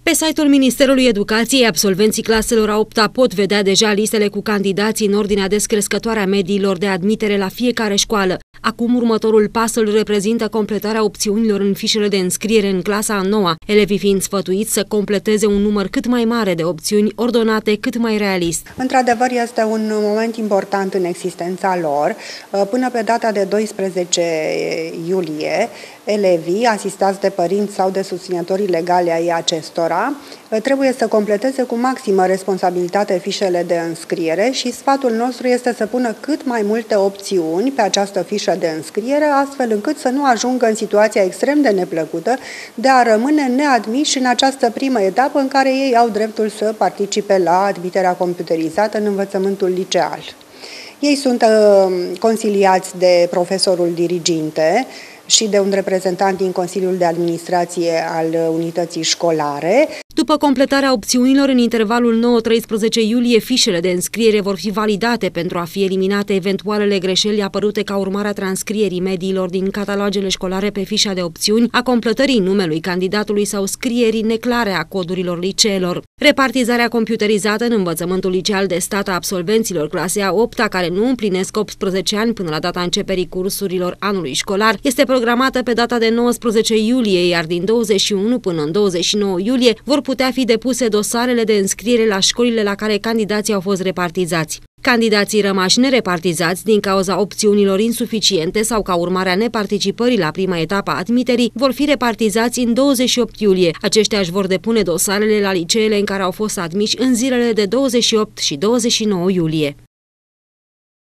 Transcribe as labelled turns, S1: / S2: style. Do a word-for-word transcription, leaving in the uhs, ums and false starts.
S1: Pe site-ul Ministerului Educației, absolvenții claselor a opta pot vedea deja listele cu candidații în ordinea descrescătoare a mediilor de admitere la fiecare școală. Acum, următorul pas îl reprezintă completarea opțiunilor în fișele de înscriere în clasa a noua, elevii fiind sfătuiți să completeze un număr cât mai mare de opțiuni ordonate cât mai realist.
S2: Într-adevăr, este un moment important în existența lor. Până pe data de doisprezece iulie, elevii, asistați de părinți sau de susținătorii legale ai acestora, trebuie să completeze cu maximă responsabilitate fișele de înscriere și sfatul nostru este să pună cât mai multe opțiuni pe această fișă de înscriere, astfel încât să nu ajungă în situația extrem de neplăcută de a rămâne neadmiși în această primă etapă în care ei au dreptul să participe la admiterea computerizată în învățământul liceal. Ei sunt uh, consiliați de profesorul diriginte și de un reprezentant din Consiliul de Administrație al unității școlare.
S1: După completarea opțiunilor în intervalul nouă treisprezece iulie, fișele de înscriere vor fi validate pentru a fi eliminate eventualele greșeli apărute ca urmare a transcrierii mediilor din catalogele școlare pe fișa de opțiuni, a completării numelui candidatului sau scrierii neclare a codurilor liceelor. Repartizarea computerizată în învățământul liceal de stat a absolvenților clasei a opta care nu împlinesc optsprezece ani până la data începerii cursurilor anului școlar este programată pe data de nouăsprezece iulie, iar din douăzeci și unu până în douăzeci și nouă iulie vor putea fi depuse dosarele de înscriere la școlile la care candidații au fost repartizați. Candidații rămași nerepartizați din cauza opțiunilor insuficiente sau ca urmare a neparticipării la prima etapă a admiterii vor fi repartizați în douăzeci și opt iulie. Aceștia își vor depune dosarele la liceele în care au fost admiși în zilele de douăzeci și opt și douăzeci și nouă iulie.